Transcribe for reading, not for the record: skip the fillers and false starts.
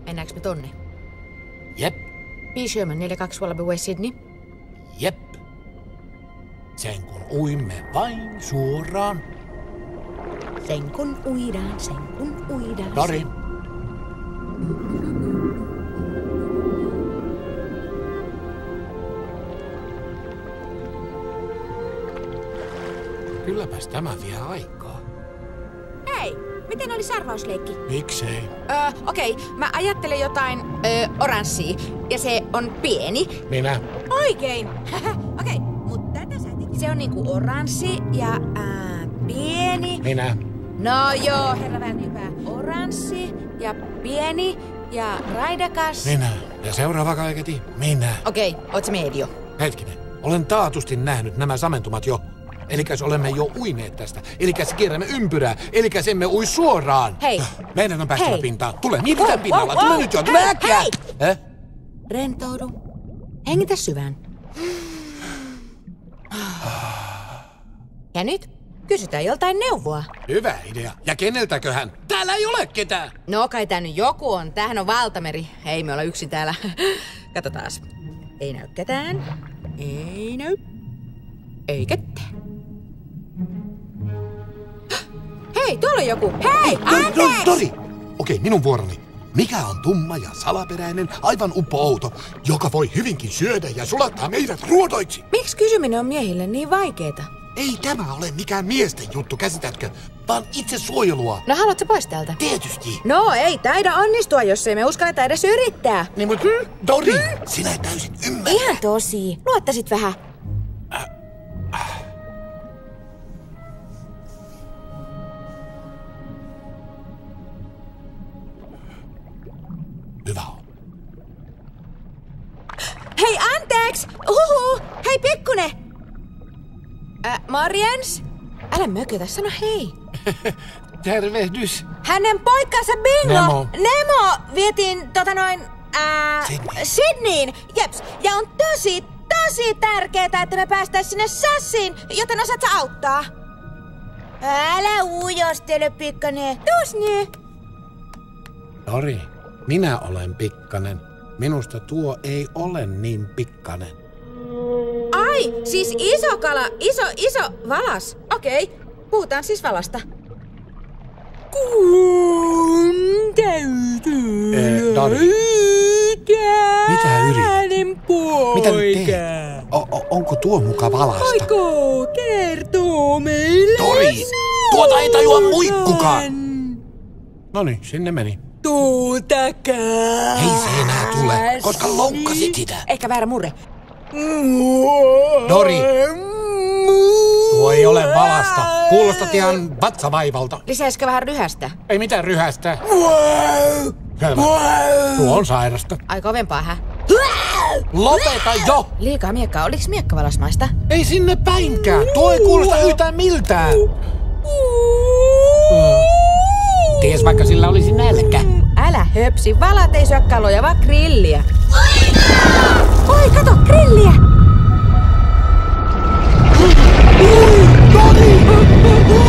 Mennäänkö me tonne? Jep. B. Sherman 42 Wallaby Way, Sydney. Jep. Sen kun uimme vain suoraan. Sen kun uidaan, sen kun uidaan. Dori. Kylläpäs tämä vie aikaa. Hei, miten oli sarvausleikki? Miksei? Okei, mä ajattelen jotain oranssia, ja se on pieni. Minä. Oikein! Okei, mutta tätä sä et... Se on niinku oranssi ja pieni. Minä. No joo, herra Värnipää. Oranssi ja pieni ja raidakas. Minä. Ja seuraava kaiketi. Minä. Okei, oot se medio? Hetkinen. Olen taatusti nähnyt nämä samentumat jo. Elikäs olemme jo uineet tästä. Elikäs kierrämme ympyrää. Elikäs emme ui suoraan. Hei. Meidän on päästävä Hei. pintaan. Tule, mietitään pinnalla. Tule nyt jo. Tule äkkiä. Hei. Rentoudu. Hengitä syvään. Ja nyt kysytään joltain neuvoa. Hyvä idea. Ja keneltäköhän? Täällä ei ole ketään. No kai tää nyt joku on. Tämähän on valtameri. Ei me olla yksin täällä. Katsotaas. Ei näy ketään. Ei näy. Ei ketään. Hei, tuolla on joku. Hei, anteeksi! Dori! Okei, minun vuoroni. Mikä on tumma ja salaperäinen, aivan uppo-outo, joka voi hyvinkin syödä ja sulattaa meidät ruodoiksi? Miksi kysyminen on miehille niin vaikeeta? Ei tämä ole mikään miesten juttu, käsitätkö? Vaan itse suojelua. No haluatko pois täältä? Tietysti. No ei taida onnistua, jos ei me uskalleta edes yrittää. Niin, mutta Dori, sinä et täysin ymmärrä. Ihan tosi. Luottaisit vähän. Hyvä on. Hei, anteeksi! Huhu! Hei, pikkunen! Morjens? Älä mökötä, sano hei. Tervehdys. Hänen poikansa Bingo! Nemo vietiin Sydneyin. Jeps. Ja on tosi tärkeetä, että me päästäis sinne Sassiin, joten osaat sä auttaa? Älä ujostele, pikkanen. Tuus nyt. Dori, minä olen pikkanen. Minusta tuo ei ole niin pikkanen. Ai, siis iso kala, iso valas. Okei, puhutaan siis valasta. Kun täytyy Dori. Mitä yrität? Mitä nyt teet? Onko tuo muka valasta? Aiko kertoo meille Dori, tuota ei tajua muikkukaan. Noniin, sinne meni. Tuutakää. Ei se enää tule, koska loukkasit sitä. Ehkä väärä murre. Dori, tuo ei ole valasta. Kuulostat ihan vatsavaivalta. Lisäisikö vähän ryhästä? Ei mitään ryhästä. Selvä. Tuo on sairasta. Ai kovempaa, hä? Lopeta jo! Liikaa miekkaa. Oliks miekka valasmaista? Ei sinne päinkään. Tuo ei kuulosta yhtään miltään. Ties vaikka sillä olisi nälkä. Älä höpsi. Valat ei syö kaloja, vaan grilliä. Oi, kato, grilliä! Dori!